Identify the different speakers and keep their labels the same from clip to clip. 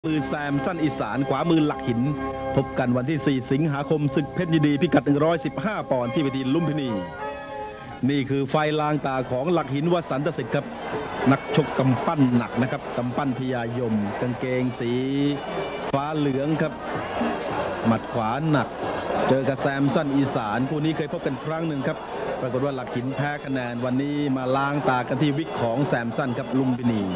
Speaker 1: มือแซมสั้นอีสานขวามือหลักหินพบกันวันที่ 4 สิงหาคมศึกเพชรยินดีพิกัด 115 ปอนด์ที่เวทีลุมพินีนี่คือไฟลางตาของหลักหินวสันตสิทธิ์ครับนักชกกำปั้นหนักนะครับกำปั้นพยายมกางเกงสีฟ้าเหลืองครับหมัดขวาหนักเจอกับแซมสั้นอีสานคู่นี้เคยพบกันครั้งหนึ่งครับปรากฏว่าหลักหินแพ้คะแนนวันนี้มาล้างตากันที่วิกของแซมสั้นครับลุมพินี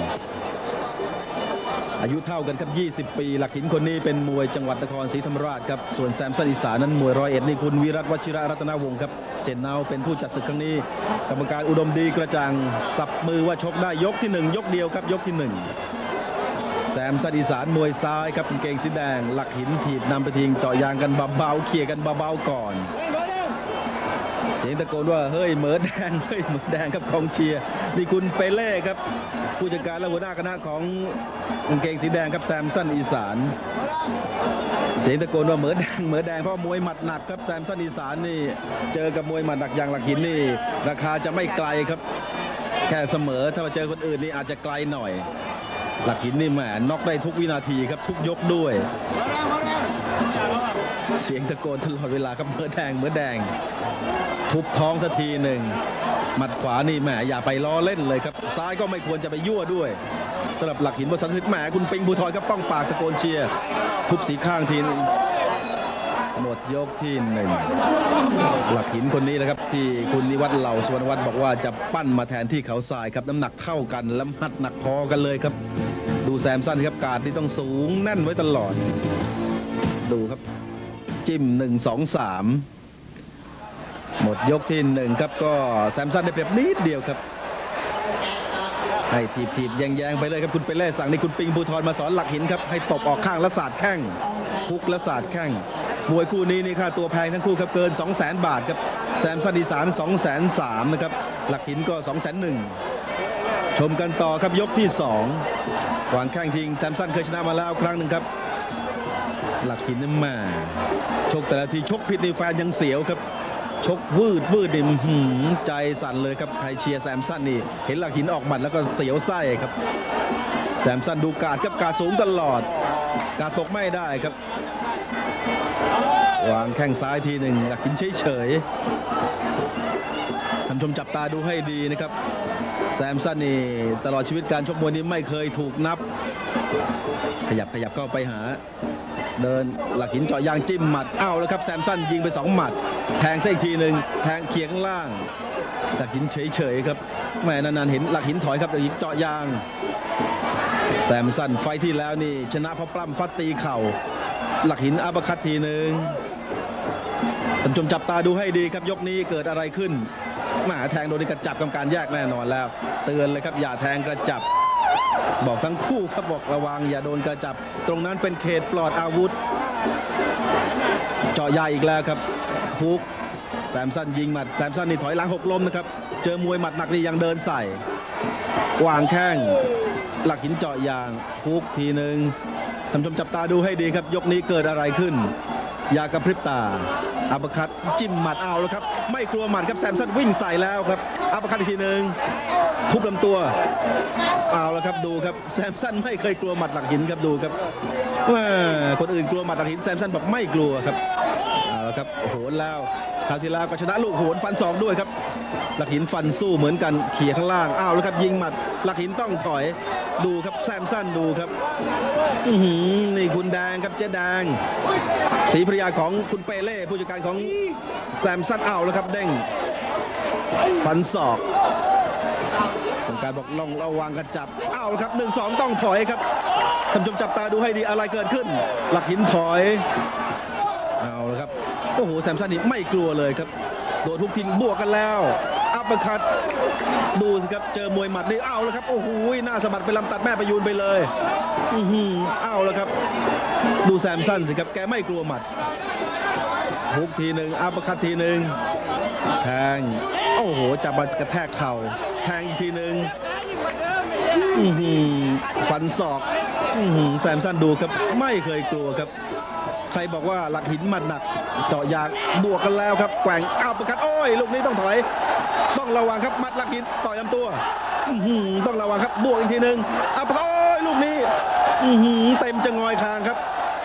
Speaker 1: อายุเท่ากันครับ 20 ปีหลักหินคนนี้เป็นมวยจังหวัดนครศรีธรรมราชครับส่วนแซมสั้นอีสานนั้นมวย101นี่คุณวิรัต วชิระรัตนวงศ์ครับเซนเนาเป็นผู้จัดศึกครั้งนี้กรรมการอุดมดีกระจ่างสับมือว่าชกได้ยกที่1ยกเดียวครับยกที่1แซมสั้นอีสานมวยซ้ายครับกางเกงสีแดงหลักหินถีบนำไปทิ้งเจาะยางกันเบาๆเขี่ยกันเบาๆก่อนเสียงตะโกนว่าเฮ้ยเหมือแดงเฮ้ยเหมือแดงครับกองเชียร์นี่คุณเปเล่ครับผู้จัดการและหัวหน้าคณะของกางเกงสีแดงครับแซมสั้นอีสานเสียงตะโกนว่าเหมือแดงเหมือแดงเพราะมวยหมัดหนักครับแซมสั้นอีสานนี่เจอกับมวยหมัดหนักอย่างหลักหินนี่ราคาจะไม่ไกลครับแค่เสมอถ้ามาเจอคนอื่นนี่อาจจะไกลหน่อยหลักหินนี่แหมน็อกได้ทุกวินาทีครับทุกยกด้วยเสียงตะโกนตลอดเวลาครับเหมือแดงเหมือแดงทุบท้องสักทีหนึ่งหมัดขวานี่แหมอย่าไปล้อเล่นเลยครับซ้ายก็ไม่ควรจะไปยั่วด้วยสำหรับหลักหินวสันตสิทธิ์แหมคุณปิงภูธรครับป้องปากตะโกนเชียร์ทุบสีข้างทีนึงหมดยกที่1หลักหินคนนี้นะครับที่คุณนิวัฒน์เหล่าสุวรรณวัฒน์บอกว่าจะปั้นมาแทนที่เขาทรายครับน้ำหนักเท่ากันและหัดหนักพอกันเลยครับดูแซมสั้นครับการ์ดนี่ต้องสูงแน่นไว้ตลอดดูครับจิ้ม1 2 3หมดยกที่1ครับก็แซมสั้นได้เปรียบนิดเดียวครับให้ถีบแยงไปเลยครับคุณไปเล่สั่งนี่คุณปิงภูธรมาสอนหลักหินครับให้ตบออกข้างและสาดแข้งคุกและสาดแข้งมวยคู่นี้นี่ค่าตัวแพงทั้งคู่ครับเกิน 200,000 บาทครับแซมสั้นอีสาน203,000นะครับหลักหินก็201,000ชมกันต่อครับยกที่2วางแข้งทิ้งแซมสั้นเคยชนะมาแล้วครั้งหนึ่งครับหลักหินนี่มาชกแต่ละทีชกผิดในแฟนยังเสียวครับชกวืดดิมใจสั่นเลยครับใครเชียร์แซมสั้นนี่เห็นหลักหินออกหมัดแล้วก็เสียวไส้ครับแซมสั้นดูการ์ดครับการ์ดสูงตลอดการ์ดตกไม่ได้ครับวางแข้งซ้ายทีหนึ่งหลักหินเฉยท่านชมจับตาดูให้ดีนะครับแซมสั้นนี่ตลอดชีวิตการชกมวยนี้ไม่เคยถูกนับขยับเข้าไปหาเดินหลักหินเจาะยางจิ้มหมัดอ้าวแล้วครับแซมสั้นยิงไป2 หมัดแทงซะอีกทีหนึ่งแทงเคียงข้างล่างหลักหินเฉยครับแม่นานๆเห็นหลักหินถอยครับหลักหินเจาะยางแซมสั้นไฟที่แล้วนี่ชนะเพราะปล้ำฟัดตีเข่าหลักหินอัปเปอร์คัตทีหนึ่งท่านชมจับตาดูให้ดีครับยกนี้เกิดอะไรขึ้นมาแทงโดนกระจับกรรมการแยกแน่นอนแล้วเตือนเลยครับอย่าแทงกระจับบอกทั้งคู่ครับบอกระวังอย่าโดนกระจับตรงนั้นเป็นเขตปลอดอาวุธเจาะยางอีกแล้วครับฮุกแซมสั้นยิงหมัดแซมสั้นนี่ถอยหลังหกล้มนะครับเจอมวยหมัดหนักนี่ยังเดินใส่วางแข้งหลักหินเจาะยางฮุกทีหนึ่งท่านผู้ชมจับตาดูให้ดีครับยกนี้เกิดอะไรขึ้นอย่ากระพริบตาอัปเปอร์คัตจิ้มหมัดเอาแล้วครับไม่กลัวหมัดครับแซมสั้นวิ่งใส่แล้วครับอัปเปอร์คัตอีกทีหนึ่งทุบลำตัวเอาแล้วครับดูครับแซมสั้นไม่เคยกลัวหมัดหลักหินครับดูครับคนอื่นกลัวหมัดหลักหินแซมสั้นบอกไม่กลัวครับเอาละครับโหนแล้วคราวที่แล้วก็ชนะลูกโหนฟันศอกด้วยครับหลักหินฟันสู้เหมือนกันเขี่ยข้างล่างอ้าวแล้วครับยิงหมัดหลักหินต้องถอยดูครับแซมสั้นดูครับนี่คุณแดงครับเจ๊แดงศรีภรรยาของคุณเปเล่ผู้จัดการของแซมสั้นอ้าวแล้วครับเด้งฟันศอกการบอกลองระวังกันจับอ้าวครับ1 2ต้องถอยครับท่านผู้ชมจับตาดูให้ดีอะไรเกิดขึ้นหลักหินถอยเอาละครับโอ้โหแซมสั้นนี่ไม่กลัวเลยครับโดนทุกทีบวกกันแล้วอัปเปอร์คัตดูสิครับเจอมวยหมัดนี่เอาแล้วครับโอ้โหหน้าสะบัดไปลำตัดแม่ประยูนไปเลยเอาแล้วครับดูแซมสั้นสิครับแกไม่กลัวหมัดฮุกทีหนึ่งอัปเปอร์คัตทีหนึ่งแทงโอ้โหจับมากระแทกเข่าแทงอีกทีหนึ่งฟันศอกแซมสั้นดูครับไม่เคยกลัวครับใครบอกว่าหลักหินหมัดหนักเจาะยางบวกกันแล้วครับแกว่งอัปเปอร์คัตโอ้ยลูกนี้ต้องถอยต้องระวังครับมัดหลักหินต่อยลำตัวต้องระวังครับบวกอีกทีหนึ่งอัปเปอร์คัตโอ้ยลูกกนี้เต็มจะงอยคางครับ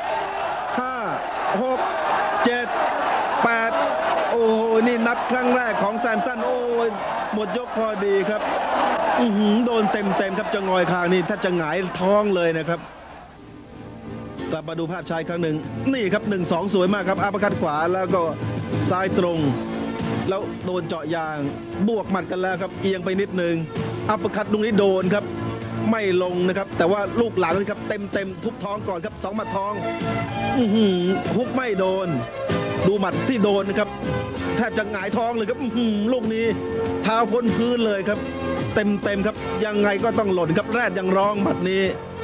Speaker 1: 5 6 7 8โอ้โหนี่นับครั้งแรกของแซมสันโอ้ยหมดยกพอดีครับโดนเต็มครับจะงอยคางนี่ถ้าจะหงายท้องเลยนะครับกลับมาดูภาพชายครั้งหนึ่งนี่ครับ1-2สวยมากครับอัปเปอร์คัตขวาแล้วก็ซ้ายตรงแล้วโดนเจาะยางบวกหมัดกันแล้วครับเอียงไปนิดนึงอัปเปอร์คัตตรงนี้โดนครับไม่ลงนะครับแต่ว่าลูกหลังนะครับเต็มทุบท้องก่อนครับ2หมัดท้องฮุกไม่โดนดูหมัดที่โดนนะครับแทบจะหงายท้องเลยครับลูกนี้เท้าพ้นพื้นเลยครับเต็มครับยังไงก็ต้องหล่นครับแรดยังร้องหมัดนี้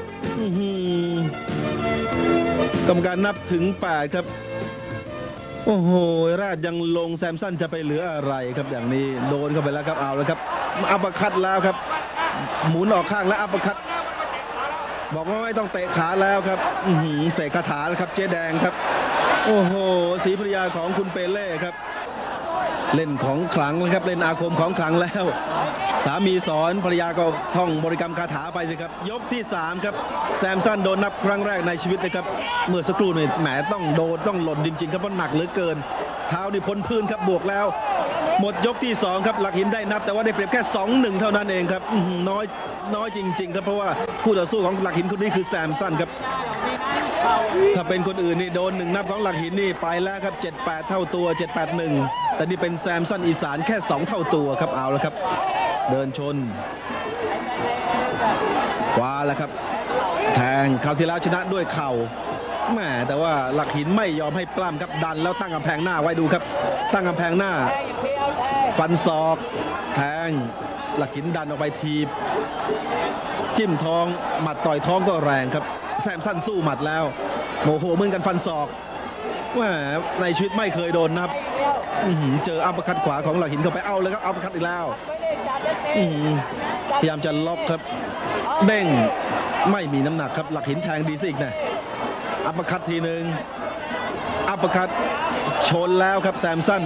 Speaker 1: กรรมการนับถึง8ครับโอ้โหแรดยังลงแซมสันจะไปเหลืออะไรครับอย่างนี้โดนเข้าไปแล้วครับเอาแล้วครับอัปเปอร์คัตแล้วครับหมุนออกข้างแล้วอัปเปอร์คัตบอกว่าไม่ต้องเตะขาแล้วครับเสกคาถาแล้วครับเจ๊แดงครับโอ้โหศรีภรรยาของคุณเปเล่ครับเล่นของขลังนะครับเล่นอาคมของขลังแล้วสามีสอนภรรยาก็ท่องบริกรรมคาถาไปสิครับยกที่3ครับแซมสันโดนนับครั้งแรกในชีวิตนะครับเมื่อสักครู่นี่แหมต้องโดนต้องหล่นจริงๆครับเพราะหนักเหลือเกินเท้านี่พ้นพื้นครับบวกแล้วหมดยกที่2ครับหลักหินได้นับแต่ว่าได้เปรียบแค่ 2-1 เท่านั้นเองครับน้อยจริงๆครับเพราะว่าคู่ต่อสู้ของหลักหินคนนี้คือแซมสันครับถ้าเป็นคนอื่นนี่โดน1นับของหลักหินนี่ไปแล้วครับ7-8 เท่าตัว7-8-1แต่นี่เป็นแซมสันอีสานแค่2เท่าตัวครับเอาแล้วครับเดินชนขวาแล้วครับแทงคราวที่แล้วชนะด้วยเข่าแหมแต่ว่าหลักหินไม่ยอมให้ปล้ำครับดันแล้วตั้งกำแพงหน้าไว้ดูครับตั้งกำแพงหน้าฟันศอกแทงหลักหินดันออกไปทีบจิ้มท้องหมัดต่อยท้องก็แรงครับแซมสันสู้หมัดแล้วโมโหเหมือนกันฟันศอกแหมในชีวิตไม่เคยโดนนับเจออัปเปอร์คัตขวาของหลักหินเข้าไปเอาเลยครับอัปเปอร์คัตอีกแล้วพยายามจะล็อกครับเด้งไม่มีน้ำหนักครับหลักหินแทงดีสิอีกนะอัปเปอร์คัตทีหนึ่งอัปเปอร์คัตชนแล้วครับแซมสัน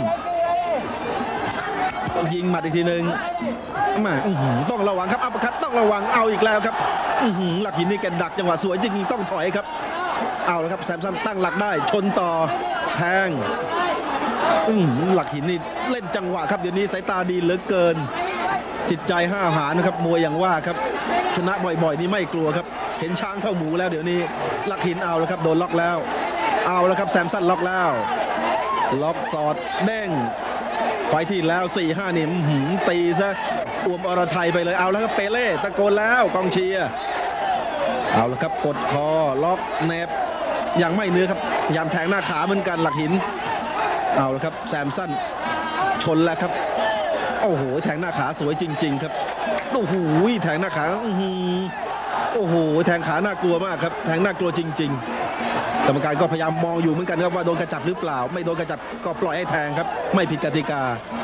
Speaker 1: ยิงหมัดอีกทีหนึ่งมาต้องระวังครับอัปเปอร์คัตต้องระวังเอาอีกแล้วครับหลักหินนี่แกดักจังหวะสวยจริงๆต้องถอยครับเอาแล้วครับแซมสันตั้งหลักได้ชนต่อแทงหลักหินนี่เล่นจังหวะครับเดี๋ยวนี้สายตาดีเหลือเกินจิตใจห้าวหาญนะครับมวยอย่างว่าครับชนะบ่อยๆนี่ไม่กลัวครับเห็นช้างเข้าหมูแล้วเดี๋ยวนี้หลักหินเอาแล้วครับโดนล็อกแล้วเอาแล้วครับแซมสันล็อกแล้วล็อกสอดเด้งไฟที่แล้ว 4-5 นี่ตีซะอ้วมอรไทยไปเลยเอาแล้วครับเปเล่ตะโกนแล้วกองเชียร์เอาแล้วครับกดคอล็อกเนบยังไม่เนื้อครับพยายามแทงหน้าขาเหมือนกันหลักหินเอาแล้วครับแซมสันชนแล้วครับโอ้โหแทงหน้าขาสวยจริงๆครับโอ้โหแทงหน้าขาโอ้โหแทงขาน่ากลัวมากครับแทงน่ากลัวจริงๆกรรมการก็พยายามมองอยู่เหมือนกันครับว่าโดนกระจับหรือเปล่าไม่โดนกระจับก็ปล่อยให้แทงครับไม่ผิดกติกา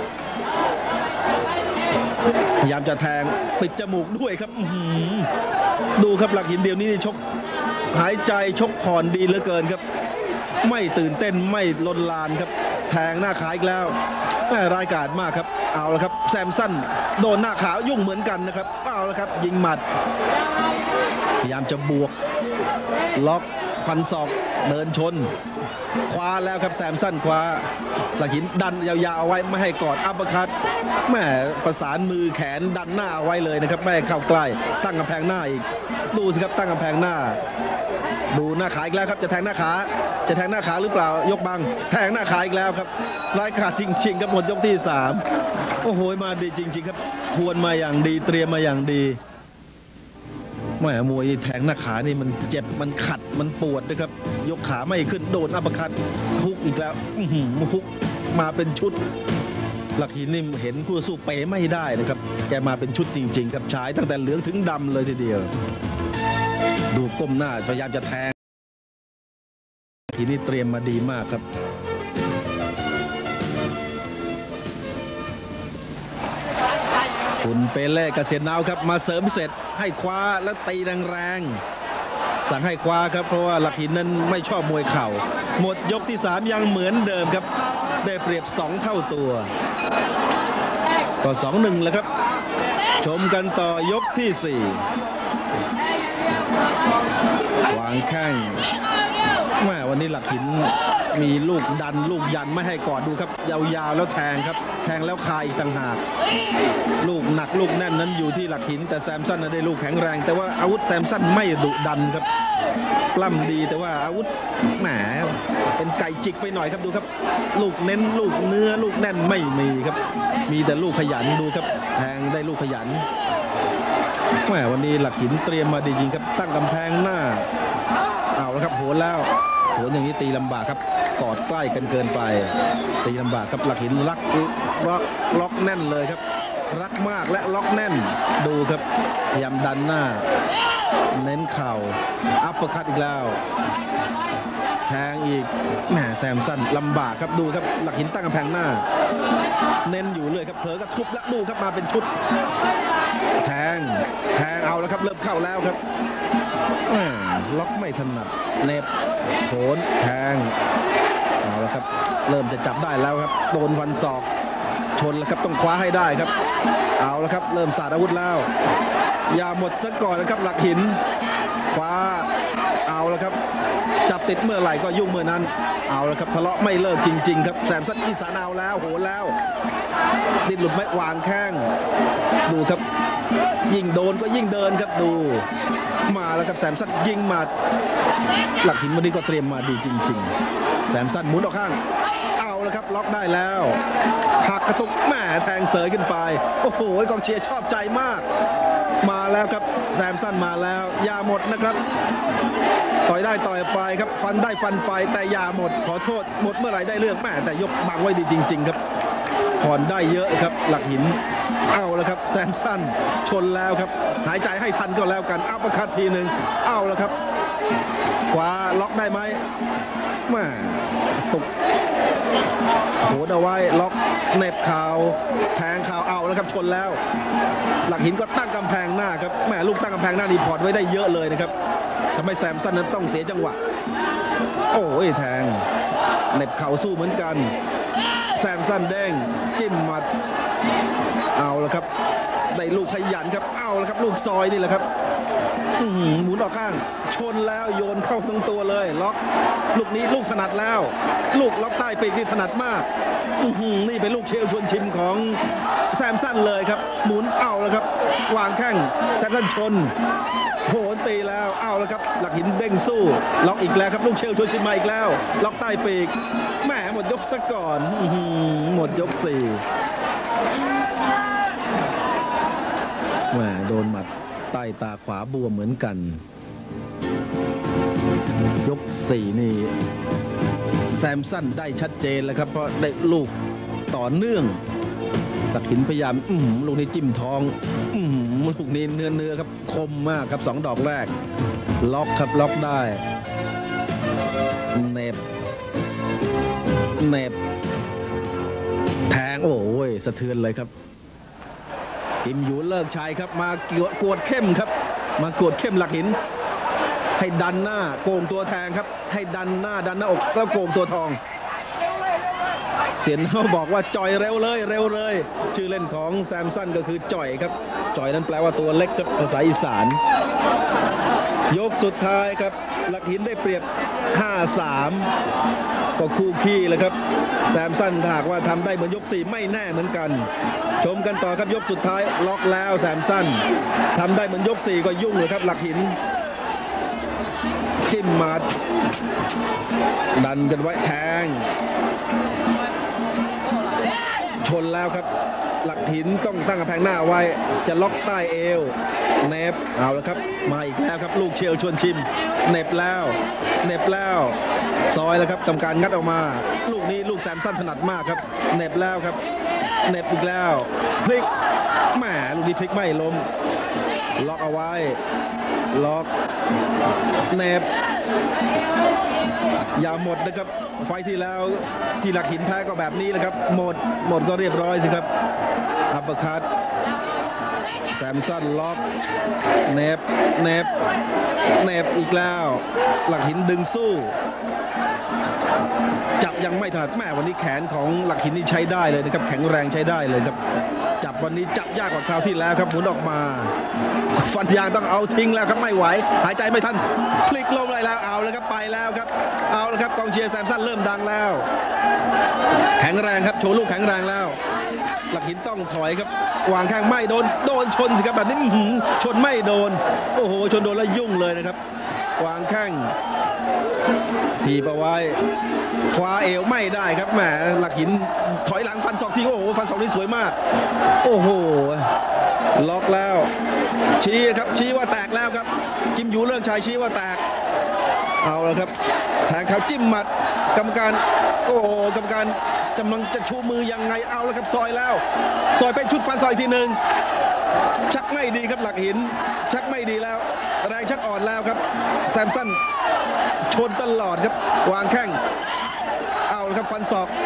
Speaker 1: พยายามจะแทงปิดจมูกด้วยครับดูครับหลักหินเดียวนี้ชกหายใจชกผ่อนดีเหลือเกินครับไม่ตื่นเต้นไม่ลนลานครับแทงหน้าขาอีกแล้วรายการมากครับเอาละครับแซมสันโดนหน้าขายุ่งเหมือนกันนะครับเอาละครับยิงหมัดพยายามจะบวกล็อกฟันศอกเดินชนคว้าแล้วครับแซมสันคว้าหลักหินดันยาวๆเอาไว้ไม่ให้กอดอัปเปอร์คัตแม่ประสานมือแขนดันหน้าเอาไว้เลยนะครับไม่ให้เข้าใกล้ตั้งกำแพงหน้าอีกดูสิครับตั้งกำแพงหน้าดูหน้าขาอีกแล้วครับจะแทงหน้าขาหรือเปล่ายกบังแทงหน้าขาอีกแล้วครับรายขาดจริงๆครับหมดยกที่3โอ้โหมาดีจริงๆครับทวนมาอย่างดีเตรียมมาอย่างดีแม่มวยแทงหน้าขานี่มันเจ็บมันขัดมันปวดนะครับยกขาไม่ขึ้นโดนอัปเปอร์คัตฮุกอีกแล้วฮุกมาเป็นชุดหลักหินนี่เห็นคู่สู้เป๋ไม่ได้นะครับแกมาเป็นชุดจริงๆครับฉายตั้งแต่เหลืองถึงดำเลยทีเดียวดูก้มหน้าพยายามจะแทงทีนี้เตรียมมาดีมากครับคุณเปเล่กับเสียนาวครับมาเสริมเสร็จให้คว้าแล้วตีแรงๆสั่งให้คว้าครับเพราะว่าหลักหินนั้นไม่ชอบมวยเข่าหมดยกที่3ยังเหมือนเดิมครับได้เปรียบ2เท่าตัวก็ 2-1 แล้วครับชมกันต่อยกที่4 วางแข้งแม่วันนี้หลักหินมีลูกดันลูกยันไม่ให้กอดดูครับยาวๆแล้วแทงครับแทงแล้วคายอีกต่างหากลูกหนักลูกแน่นนั้นอยู่ที่หลักหินแต่แซมสันได้ลูกแข็งแรงแต่ว่าอาวุธแซมสันไม่ดุดันครับปล้ำดีแต่ว่าอาวุธแหมเป็นไก่จิกไปหน่อยครับดูครับลูกเน้นลูกเนื้อลูกแน่นไม่มีครับมีแต่ลูกขยันดูครับแทงได้ลูกขยันแหมวันนี้หลักหินเตรียมมาดีจริงครับตั้งกำแพงหน้าเอาแล้วครับโหนแล้วโหนอย่างนี้ตีลำบากครับกอดใกล้กันเกินไปตีลำบากครับหลักหินล็อกแน่นเลยครับรักมากและล็อกแน่นดูครับพยายามดันหน้าเน้นเข่าอัปเปอร์คัตอีกแล้วแทงอีกแหมแซมสันลำบากครับดูครับหลักหินตั้งกำแพงหน้าเน้นอยู่เลยครับเผลอก็ทุบและดูครับมาเป็นชุดแทงเอาแล้วครับเริ่มเข้าแล้วครับล็อกไม่ถนัดเน็บโหนแทงเอาแล้วครับเริ่มจะจับได้แล้วครับโดนฟันศอกชนแล้วครับต้องคว้าให้ได้ครับเอาแล้วครับเริ่มสาดอาวุธแล้วอย่าหมดซะก่อนนะครับหลักหินคว้าเอาแล้วครับจับติดเมื่อไหร่ก็ยุ่งเมื่อนั้นเอาแล้วครับทะเลาะไม่เลิกจริงๆครับแซมสันอีสานเอาแล้วโหแล้วดิ้นหลุดไม่วางแข้งดูครับยิ่งโดนก็ยิ่งเดินครับดูมาแล้วครับแซมสันยิงมาหลักหินวันนี้ก็เตรียมมาดีจริงๆแซมสันหมุนออกข้างเอาแล้วครับล็อกได้แล้วหักกระตุกแหมแทงเสยขึ้นไปโอ้โหกองเชียร์ชอบใจมากมาแล้วครับแซมสันมาแล้วอย่าหมดนะครับต่อยได้ต่อยไปครับฟันได้ฟันไปแต่อย่าหมดขอโทษหมดเมื่อไหร่ได้เรื่องแหมแต่ยกบังไว้ดีจริงๆครับผ่อนได้เยอะครับหลักหินเอาแล้วครับแซมสันชนแล้วครับหายใจให้ทันก็แล้วกันอัปเปอร์คัตทีหนึ่งเอาแล้วครับขวาล็อกได้ไหมแม่ตุกโหดเอาไว้ล็อกเน็บเข่าแทงเข่าเอาแล้วครับชนแล้วหลักหินก็ตั้งกำแพงหน้าครับแม่ลูกตั้งกำแพงหน้านี่พอร์ตไว้ได้เยอะเลยนะครับทำให้แซมสันนั้นต้องเสียจังหวะโอ้ยแทงเน็บเข่าสู้เหมือนกันแซมสันเด้งจิ้มหมัดเอาแล้วครับได้ลูกขยันครับเอาแล้วครับลูกซอยนี่แหละครับหมุนออกข้างชนแล้วโยนเข้าตรงตัวเลยล็อกลูกนี้ลูกถนัดแล้วลูกล็อกใต้ปีกนี่ถนัดมากนี่เป็นลูกเชลชวนชิมของแซมสันเลยครับหมุนเอาแล้วครับวางแข้งแซมสันชนโหนตีแล้วเอาแล้วครับหลักหินเด้งสู้ล็อกอีกแล้วครับลูกเชลชวนชิมมาอีกแล้วล็อกใต้ปีกแหมหมดยกซะก่อนหมดยก4แหมโดนหมัดใต้ตาขวาบวมเหมือนกันยก4นี่แซมสันได้ชัดเจนแล้วครับเพราะได้ลูกต่อเนื่องหลักหินพยายามลูกนี้จิ้มท้องลูกนี้เนื้อครับคมมากครับ2ดอกแรกล็อกครับล็อกได้เน็บแทงโอ้ยสะเทือนเลยครับกิมหยูเลิกชัยครับมากวดเข้มครับมากวดเข้มหลักหินให้ดันหน้าโกงตัวแทงครับให้ดันหน้าดันหน้าอกแล้วโกงตัวทองเสียนเขาบอกว่าจ่อยเร็วเลยชื่อเล่นของแซมสันก็คือจ่อยครับจ่อยนั้นแปลว่าตัวเล็กครับภาษาอีสานยกสุดท้ายครับหลักหินได้เปรียบ 5-3 ก็คู่ขี้เลยครับแซมสันถ้าหากว่าทำได้เหมือนยก4ไม่แน่เหมือนกันชมกันต่อครับยกสุดท้ายล็อกแล้วแซมสันทำได้เหมือนยก4ก็ยุ่งเลยครับหลักหินจิ้มหมัดดันกันไว้แทงชนแล้วครับหลักหินต้องตั้งกำแพงหน้าไว้จะล็อกใต้เอวเน็บเอาแล้วครับมาอีกแล้วครับลูกเชลชวนชิมเน็บแล้วซอยแล้วครับกรรมการงัดออกมาลูกนี้ลูกแซมสันถนัดมากครับเน็บแล้วครับเน็บอีกแล้วพลิกแหมลูกนี้พลิกไม่ล้มล็อกเอาไว้ล็อกเน็บอย่าหมดนะครับไฟที่แล้วที่หลักหินแพ้ก็แบบนี้แหละครับหมดก็เรียบร้อยสิครับอัปเปอร์คัตแซมสันล็อกเน็บอีกแล้วหลักหินดึงสู้จับยังไม่ถนัดแม่วันนี้แขนของหลักหินนี่ใช้ได้เลยนะครับแข็งแรงใช้ได้เลยครับจับวันนี้จับยากกว่าคราวที่แล้วครับหมุนออกมาฟันยางต้องเอาทิ้งแล้วครับไม่ไหวหายใจไม่ทันพลิกลมเลยแล้วเอาแล้วครับไปแล้วครับเอาแล้วครับกองเชียร์แซมสันเริ่มดังแล้วแข็งแรงครับโชว์ลูกแข็งแรงแล้วหลักหินต้องถอยครับวางแข้งไม่โดนชนสิครับแบบนี้ชนไม่โดนโอ้โหชนโดนแล้วยุ่งเลยนะครับวางแข้งทีบเอาไว้คว้าเอวไม่ได้ครับแหมหลักหินถอยหลังฟันศอกทีโอ้โหฟันศอกนี่สวยมากโอ้โหล็อกแล้วชี้ครับชี้ว่าแตกแล้วครับกิมยูเรื่องชายชี้ว่าแตกเอาแล้วครับแทงเขาจิ้มหมัดกรรมการโอ้กรรมการกำลังจะชูมือยังไงเอาแล้วครับซอยแล้วซอยเป็นชุดฟันซอยทีหนึ่งชักไม่ดีครับหลักหินชักไม่ดีแล้วแรงชักอ่อนแล้วครับแซมสันชนตลอดครับวางแข้งเอาแล้วครับฟันศอก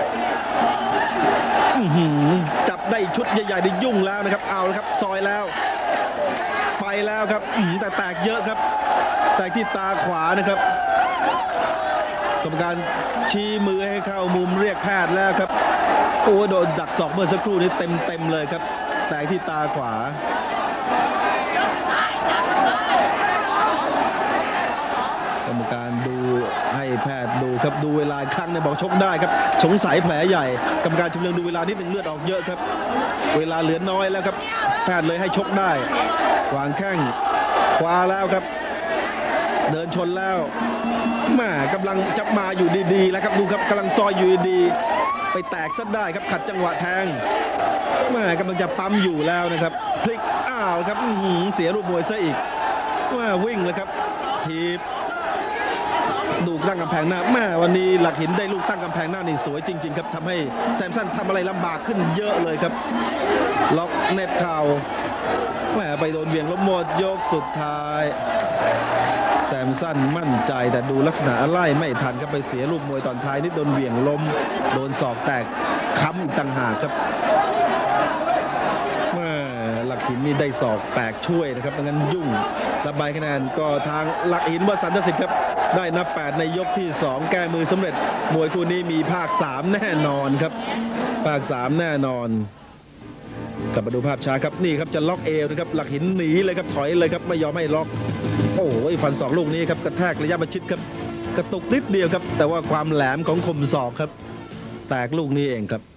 Speaker 1: จับได้ชุดใหญ่ๆได้ยุ่งแล้วนะครับเอาแล้วครับซอยแล้วไปแล้วครับแต่แตกเยอะครับแตกที่ตาขวานะครับกรรมการชี้มือให้เข้ามุมเรียกแพทย์แล้วครับโอ้โดนดักศอกเมื่อสักครู่นี้เต็มเลยครับแตกที่ตาขวากรรมการดูให้แพทย์ดูครับดูเวลาครั้งเนี่ยบอกชกได้ครับสงสัยแผลใหญ่กรรมการชมเลืองดูเวลานิดหนึ่งเลือดออกเยอะครับเวลาเหลือน้อยแล้วครับแพทย์เลยให้ชกได้วางแข้งขวาแล้วครับเดินชนแล้วแม่กำลังจะมาอยู่ดีๆแล้วครับดูครับกำลังซอยอยู่ดีไปแตกซะได้ครับขัดจังหวะแทงแม่กำลังจะปั๊มอยู่แล้วนะครับพลิกอ้าวครับเสียรูปมวยซะอีกแม่วิ่งเลยครับทีบดูตั้งกำแพงหน้าแม่วันนี้หลักหินได้ลูกตั้งกำแพงหน้านี่สวยจริงๆครับทำให้แซมสันทำอะไรลำบากขึ้นเยอะเลยครับล็อกเน็ตเข่าแม่ไปโดนเบี่ยงล้มหมดยกสุดท้ายแซมสันมั่นใจแต่ดูลักษณะไล่ไม่ทันครับไปเสียลูกมวยตอนท้ายนิดโดนเบี่ยงล้มโดนศอกแตกค้ำอีกต่างหากครับหลักหินนี่ได้ศอกแตกช่วยนะครับงั้นยุ่งระบายคะแนนก็ทางหลักหินวสันตสิทธิ์ครับได้นับ8ในยกที่2แก้มือสำเร็จมวยคู่นี้มีภาค3แน่นอนครับภาค3แน่นอนกลับมาดูภาพช้าครับนี่ครับจะล็อกเอวนะครับหลักหินหนีเลยครับถอยเลยครับไม่ยอมให้ล็อกโอ้ยฟันศอกลูกนี้ครับกระแทกระยะประชิดครับกระตุกนิดเดียวครับแต่ว่าความแหลมของคมศอกครับแตกลูกนี้เองครับ